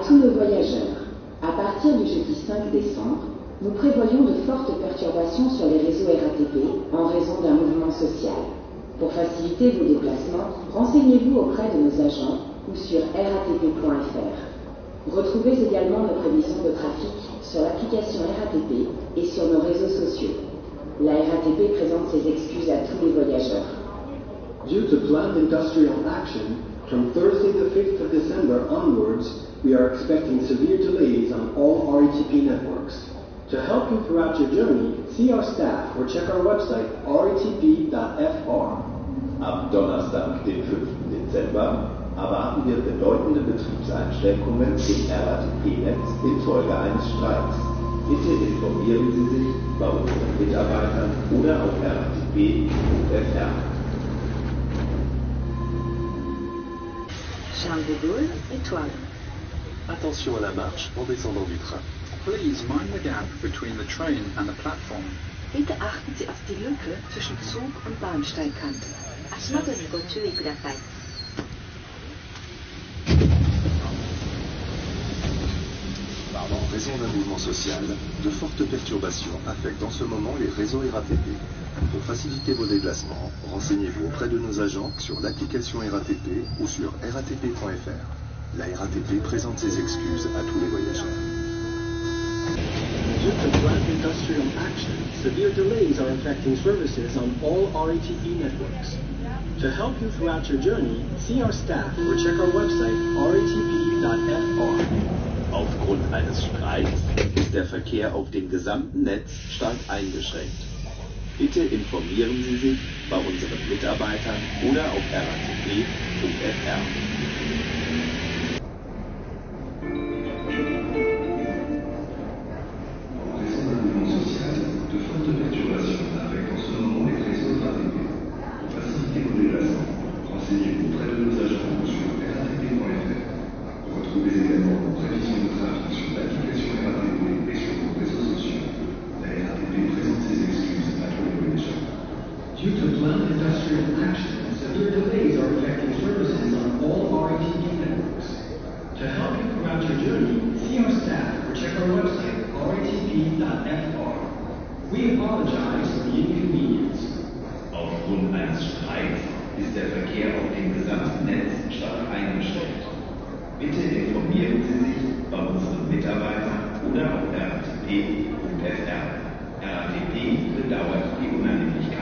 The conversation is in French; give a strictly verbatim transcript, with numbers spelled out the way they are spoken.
tous nos voyageurs. À partir du jeudi cinq décembre, nous prévoyons de fortes perturbations sur les réseaux R A T P en raison d'un mouvement social. Pour faciliter vos déplacements, renseignez-vous auprès de nos agents ou sur r a t p point f r. Retrouvez également nos prévisions de trafic sur l'application R A T P et sur nos réseaux sociaux. La R A T P présente ses excuses à tous les voyageurs. Due to planned industrial action, from Thursday the fifth of December onwards, we are expecting severe delays on all R A T P networks. To help you throughout your journey, see our staff or check our website r a t p dot f r. Am Donnerstag, den fünften Dezember, erwarten wir bedeutende Betriebseinschränkungen im R A T P-Netz infolge eines Streiks. Bitte informieren Sie sich bei unseren Mitarbeitern oder auf r a t p punkt f r. Charles de Gaulle, étoile. Attention à la marche en descendant du train. Please mind the gap between the train and the platform. Bitte achten Sie auf die Lücke zwischen Zug und Bahnsteigkante. 足元にご注意ください。 En raison d'un mouvement social, de fortes perturbations affectent en ce moment les réseaux R A T P. Pour faciliter vos déplacements, renseignez-vous auprès de nos agents sur l'application R A T P ou sur r a t p point f r. La R A T P présente ses excuses à tous les voyageurs. Due to planned industrial action, severe delays are affecting services on all R A T P networks. To help you throughout your journey, see our staff or check our website r a t p dot f r. Aufgrund eines Streiks ist der Verkehr auf dem gesamten Netz stark eingeschränkt. Bitte informieren Sie sich bei unseren Mitarbeitern oder auf r a t p punkt f r. Aufgrund eines Streiks ist der Verkehr auf dem gesamten Netz stark eingeschränkt. Bitte informieren Sie sich bei unseren Mitarbeitern oder auf r a t p punkt f r. R A T P bedauert die Unannehmlichkeit.